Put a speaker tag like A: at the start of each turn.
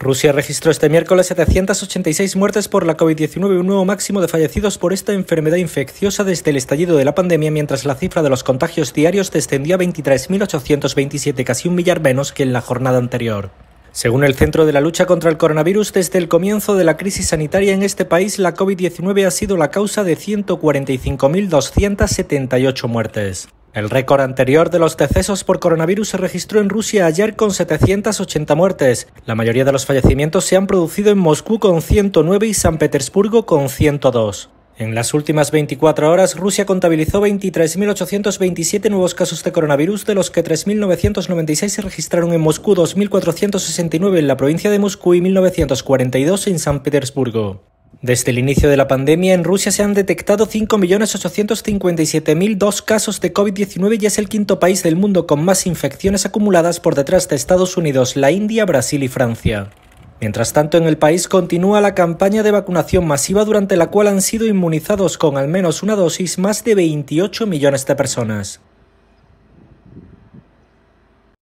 A: Rusia registró este miércoles 786 muertes por la COVID-19, un nuevo máximo de fallecidos por esta enfermedad infecciosa desde el estallido de la pandemia, mientras la cifra de los contagios diarios descendió a 23.827, casi un millar menos que en la jornada anterior. Según el Centro de la Lucha contra el Coronavirus, desde el comienzo de la crisis sanitaria en este país, la COVID-19 ha sido la causa de 145.278 muertes. El récord anterior de los decesos por coronavirus se registró en Rusia ayer con 780 muertes. La mayoría de los fallecimientos se han producido en Moscú con 109 y San Petersburgo con 102. En las últimas 24 horas, Rusia contabilizó 23.827 nuevos casos de coronavirus, de los que 3.996 se registraron en Moscú, 2.469 en la provincia de Moscú y 1.942 en San Petersburgo. Desde el inicio de la pandemia, en Rusia se han detectado 5.857.002 casos de COVID-19 y es el quinto país del mundo con más infecciones acumuladas, por detrás de Estados Unidos, la India, Brasil y Francia. Mientras tanto, en el país continúa la campaña de vacunación masiva, durante la cual han sido inmunizados con al menos una dosis más de 28 millones de personas.